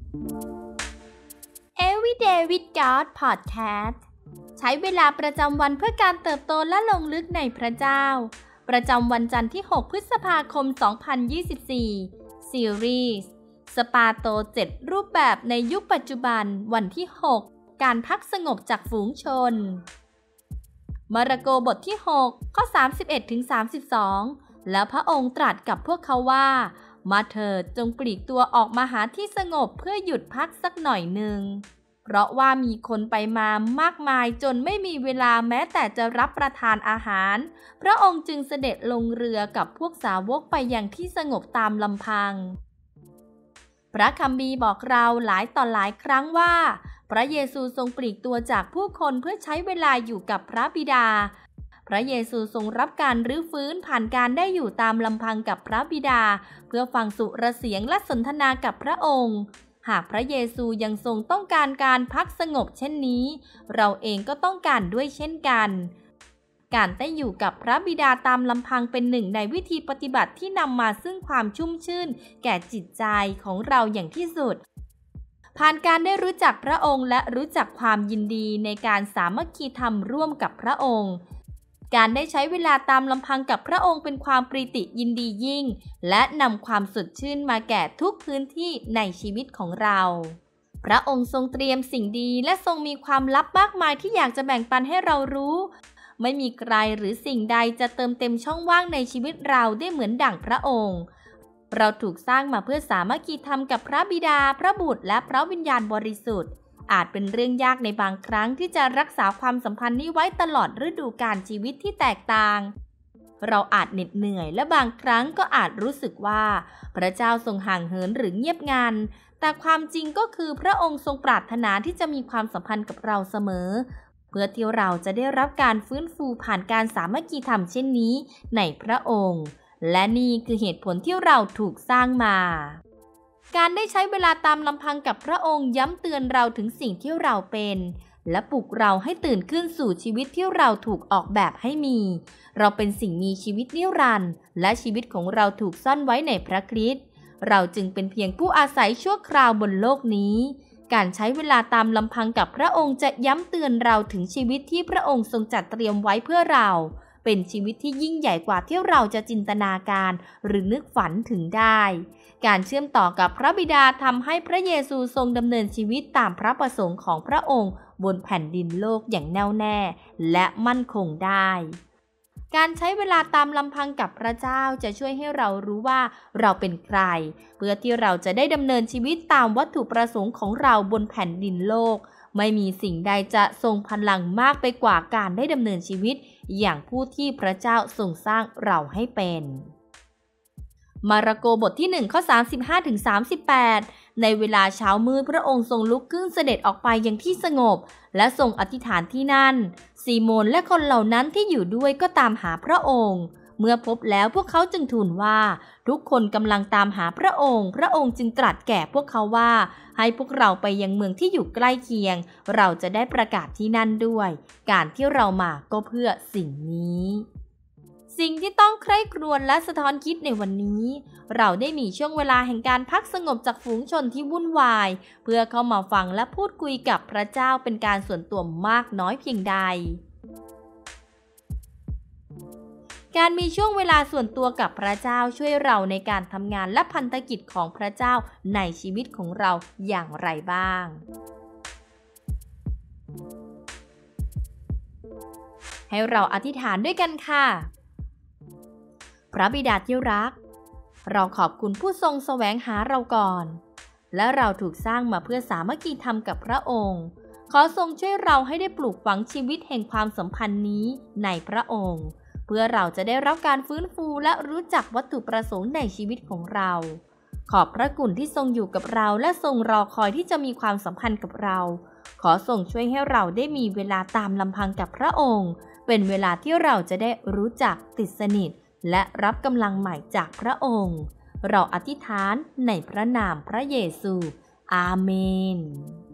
Everyday with God Podcast ใช้เวลาประจำวันเพื่อการเติบโตและลงลึกในพระเจ้าประจำวันจันทร์ที่ 6 พฤษภาคม 2024 ซีรีส์สปาโต 7 รูปแบบในยุคปัจจุบันวันที่ 6 การพักสงบจากฝูงชนมาระโกบทที่ 6 ข้อ 31-32 แล้วพระองค์ตรัสกับพวกเขาว่ามาเถิดจงปลีกตัวออกมาหาที่สงบเพื่อหยุดพักสักหน่อยหนึ่งเพราะว่ามีคนไปมามากมายจนไม่มีเวลาแม้แต่จะรับประทานอาหารพระองค์จึงเสด็จลงเรือกับพวกสาวกไปยังที่สงบตามลำพังพระคัมภีร์บอกเราหลายต่อหลายครั้งว่าพระเยซูทรงปลีกตัวจากผู้คนเพื่อใช้เวลาอยู่กับพระบิดาพระเยซูทรงรับการรื้อฟื้นผ่านการได้อยู่ตามลำพังกับพระบิดาเพื่อฟังสุรเสียงและสนทนากับพระองค์หากพระเยซูยังทรงต้องการการพักสงบเช่นนี้เราเองก็ต้องการด้วยเช่นกันการได้อยู่กับพระบิดาตามลำพังเป็นหนึ่งในวิธีปฏิบัติที่นำมาซึ่งความชุ่มชื่นแก่จิตใจของเราอย่างที่สุดผ่านการได้รู้จักพระองค์และรู้จักความยินดีในการสามัคคีธรรมร่วมกับพระองค์การได้ใช้เวลาตามลำพังกับพระองค์เป็นความปรีติยินดียิ่งและนำความสดชื่นมาแก่ทุกพื้นที่ในชีวิตของเราพระองค์ทรงเตรียมสิ่งดีและทรงมีความลับมากมายที่อยากจะแบ่งปันให้เรารู้ไม่มีใครหรือสิ่งใดจะเติมเต็มช่องว่างในชีวิตเราได้เหมือนดั่งพระองค์เราถูกสร้างมาเพื่อสามัคคีธรรมกับพระบิดาพระบุตรและพระวิญญาณบริสุทธิ์อาจเป็นเรื่องยากในบางครั้งที่จะรักษาความสัมพันธ์นี้ไว้ตลอดฤดูกาลชีวิตที่แตกต่างเราอาจเหน็ดเหนื่อยและบางครั้งก็อาจรู้สึกว่าพระเจ้าทรงห่างเหินหรือเงียบงันแต่ความจริงก็คือพระองค์ทรงปรารถนาที่จะมีความสัมพันธ์กับเราเสมอเพื่อที่เราจะได้รับการฟื้นฟูผ่านการสามัคคีธรรมเช่นนี้ในพระองค์และนี่คือเหตุผลที่เราถูกสร้างมาการได้ใช้เวลาตามลำพังกับพระองค์ย้ำเตือนเราถึงสิ่งที่เราเป็นและปลุกเราให้ตื่นขึ้นสู่ชีวิตที่เราถูกออกแบบให้มีเราเป็นสิ่งมีชีวิตนิรันดร์และชีวิตของเราถูกซ่อนไว้ในพระคริสต์เราจึงเป็นเพียงผู้อาศัยชั่วคราวบนโลกนี้การใช้เวลาตามลำพังกับพระองค์จะย้ำเตือนเราถึงชีวิตที่พระองค์ทรงจัดเตรียมไว้เพื่อเราเป็นชีวิตที่ยิ่งใหญ่กว่าที่เราจะจินตนาการหรือนึกฝันถึงได้การเชื่อมต่อกับพระบิดาทำให้พระเยซูทรงดำเนินชีวิตตามพระประสงค์ของพระองค์บนแผ่นดินโลกอย่างแน่วแน่และมั่นคงได้การใช้เวลาตามลำพังกับพระเจ้าจะช่วยให้เรารู้ว่าเราเป็นใครเพื่อที่เราจะได้ดำเนินชีวิตตามวัตถุประสงค์ของเราบนแผ่นดินโลกไม่มีสิ่งใดจะทรงพลังมากไปกว่าการได้ดำเนินชีวิตอย่างผู้ที่พระเจ้าทรงสร้างเราให้เป็นมาระโกบทที่ 1 ข้อ 35-38 ในเวลาเช้ามืดพระองค์ทรงลุกขึ้นเสด็จออกไปยังที่สงบและทรงอธิษฐานที่นั่นซีโมนและคนเหล่านั้นที่อยู่ด้วยก็ตามหาพระองค์เมื่อพบแล้วพวกเขาจึงทูลว่าทุกคนกำลังตามหาพระองค์พระองค์จึงตรัสแก่พวกเขาว่าให้พวกเราไปยังเมืองที่อยู่ใกล้เคียงเราจะได้ประกาศที่นั่นด้วยการที่เรามาก็เพื่อสิ่งนี้สิ่งที่ต้องใคร่ครวญและสะท้อนคิดในวันนี้เราได้มีช่วงเวลาแห่งการพักสงบจากฝูงชนที่วุ่นวายเพื่อเข้ามาฟังและพูดคุยกับพระเจ้าเป็นการส่วนตัวมากน้อยเพียงใดการมีช่วงเวลาส่วนตัวกับพระเจ้าช่วยเราในการทำงานและพันธกิจของพระเจ้าในชีวิตของเราอย่างไรบ้างให้เราอธิษฐานด้วยกันค่ะพระบิดาที่รักเราขอบคุณผู้ทรงแสวงหาเราก่อนและเราถูกสร้างมาเพื่อสามัคคีธรรมกับพระองค์ขอทรงช่วยเราให้ได้ปลูกฝังชีวิตแห่งความสัมพันธ์นี้ในพระองค์เพื่อเราจะได้รับการฟื้นฟูและรู้จักวัตถุประสงค์ในชีวิตของเราขอบพระคุณที่ทรงอยู่กับเราและทรงรอคอยที่จะมีความสัมพันธ์กับเราขอทรงช่วยให้เราได้มีเวลาตามลำพังกับพระองค์เป็นเวลาที่เราจะได้รู้จักติดสนิทและรับกำลังใหม่จากพระองค์เราอธิษฐานในพระนามพระเยซูอาเมน